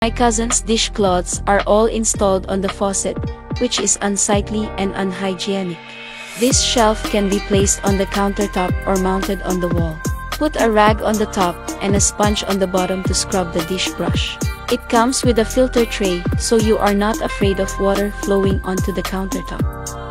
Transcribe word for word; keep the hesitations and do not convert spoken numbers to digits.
My cousin's dishcloths are all installed on the faucet, which is unsightly and unhygienic. This shelf can be placed on the countertop or mounted on the wall. Put a rag on the top and a sponge on the bottom to scrub the dish brush. It comes with a filter tray, so you are not afraid of water flowing onto the countertop.